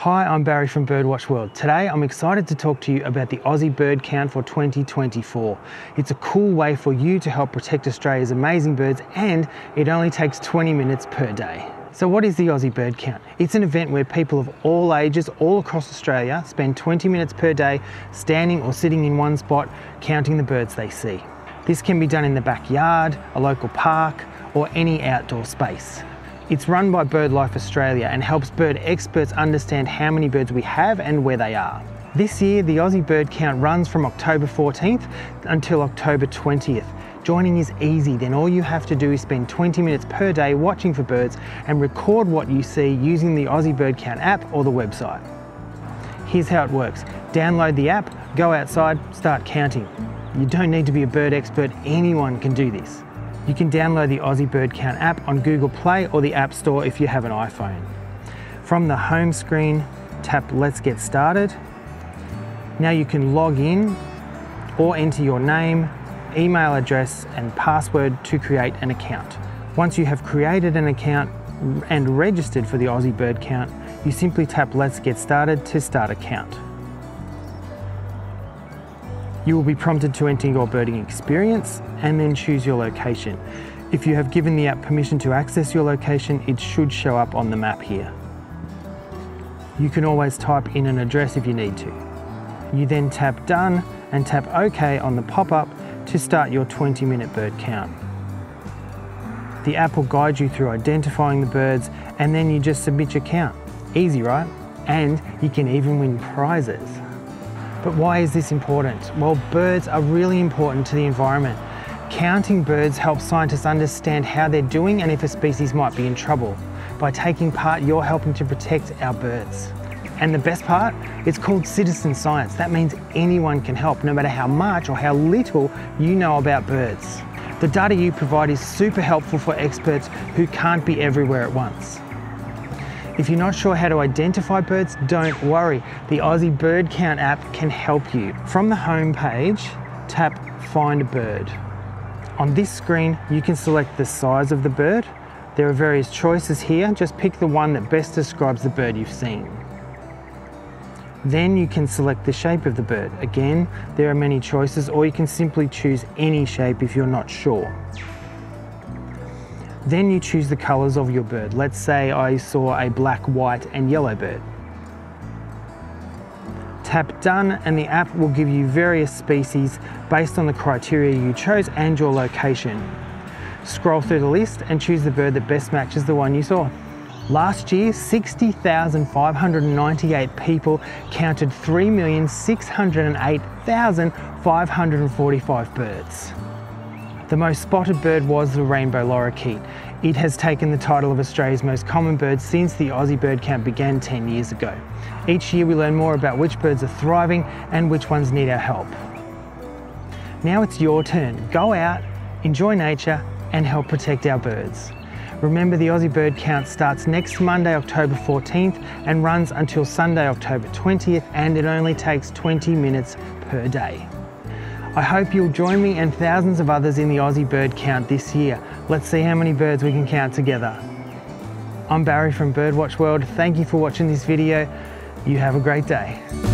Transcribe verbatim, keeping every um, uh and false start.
Hi, I'm Barry from Birdwatch World. Today I'm excited to talk to you about the Aussie Bird Count for twenty twenty-four. It's a cool way for you to help protect Australia's amazing birds, and it only takes twenty minutes per day. So what is the Aussie Bird Count? It's an event where people of all ages all across Australia spend twenty minutes per day standing or sitting in one spot counting the birds they see. This can be done in the backyard, a local park, or any outdoor space. It's run by BirdLife Australia and helps bird experts understand how many birds we have and where they are. This year, the Aussie Bird Count runs from October fourteenth until October twentieth. Joining is easy, then all you have to do is spend twenty minutes per day watching for birds and record what you see using the Aussie Bird Count app or the website. Here's how it works. Download the app, go outside, start counting. You don't need to be a bird expert, anyone can do this. You can download the Aussie Bird Count app on Google Play or the App Store if you have an iPhone. From the home screen, tap Let's Get Started. Now you can log in or enter your name, email address and password to create an account. Once you have created an account and registered for the Aussie Bird Count, you simply tap Let's Get Started to start a count. You will be prompted to enter your birding experience and then choose your location. If you have given the app permission to access your location, it should show up on the map here. You can always type in an address if you need to. You then tap Done and tap OK on the pop-up to start your twenty minute bird count. The app will guide you through identifying the birds and then you just submit your count. Easy, right? And you can even win prizes. But why is this important? Well, birds are really important to the environment. Counting birds helps scientists understand how they're doing and if a species might be in trouble. By taking part, you're helping to protect our birds. And the best part? It's called citizen science. That means anyone can help, no matter how much or how little you know about birds. The data you provide is super helpful for experts who can't be everywhere at once. If you're not sure how to identify birds, don't worry. The Aussie Bird Count app can help you. From the home page, tap Find a Bird. On this screen, you can select the size of the bird. There are various choices here. Just pick the one that best describes the bird you've seen. Then you can select the shape of the bird. Again, there are many choices, or you can simply choose any shape if you're not sure. Then you choose the colours of your bird. Let's say I saw a black, white and yellow bird. Tap Done and the app will give you various species based on the criteria you chose and your location. Scroll through the list and choose the bird that best matches the one you saw. Last year, sixty thousand five hundred ninety-eight people counted three million six hundred eight thousand five hundred forty-five birds. The most spotted bird was the rainbow lorikeet. It has taken the title of Australia's most common bird since the Aussie Bird Count began ten years ago. Each year we learn more about which birds are thriving and which ones need our help. Now it's your turn. Go out, enjoy nature and help protect our birds. Remember, the Aussie Bird Count starts next Monday, October fourteenth and runs until Sunday, October twentieth, and it only takes twenty minutes per day. I hope you'll join me and thousands of others in the Aussie Bird Count this year. Let's see how many birds we can count together. I'm Barry from Birdwatch World. Thank you for watching this video. You have a great day.